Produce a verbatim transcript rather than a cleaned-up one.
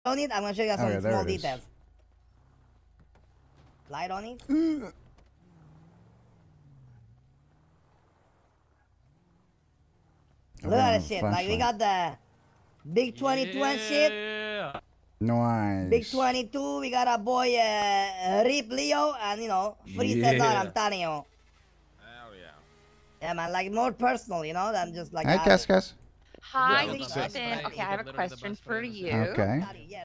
on it, I'm gonna show you guys some Okay, small details. Light on it. Look at that shit. Like we got the big twenty-two yeah. and shit. Nice. Big twenty-two. We got our boy uh, Rip Leo, and you know, free yeah. Cesar Antonio. Hell yeah. Yeah, man. Like more personal, you know, than just like. Hey, Cass, Cass. Hi, Ethan. Okay, I have a question for you. Okay.